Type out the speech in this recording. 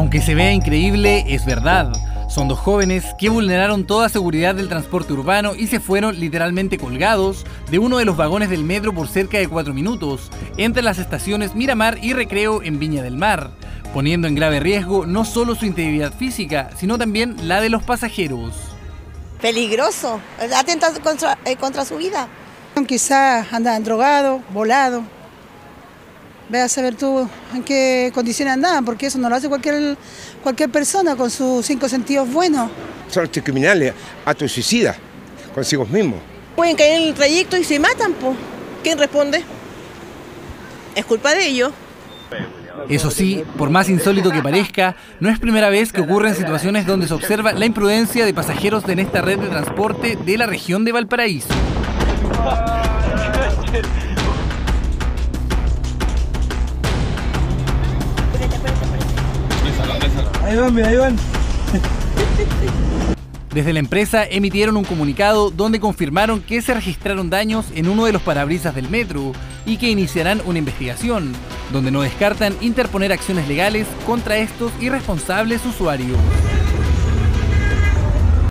Aunque se vea increíble, es verdad. Son dos jóvenes que vulneraron toda seguridad del transporte urbano y se fueron literalmente colgados de uno de los vagones del metro por cerca de 4 minutos, entre las estaciones Miramar y Recreo en Viña del Mar, poniendo en grave riesgo no solo su integridad física, sino también la de los pasajeros. Peligroso, atenta contra su vida. Quizás andaban drogados, volados. Ve a saber tú en qué condiciones andaban, porque eso no lo hace cualquier persona con sus 5 sentidos buenos. Son estos criminales autosuicidas consigo mismos. Pueden caer en el trayecto y se matan, pues. ¿Quién responde? Es culpa de ellos. Eso sí, por más insólito que parezca, no es primera vez que ocurren situaciones donde se observa la imprudencia de pasajeros en esta red de transporte de la región de Valparaíso. Ahí van. Desde la empresa emitieron un comunicado donde confirmaron que se registraron daños en uno de los parabrisas del metro y que iniciarán una investigación, donde no descartan interponer acciones legales contra estos irresponsables usuarios.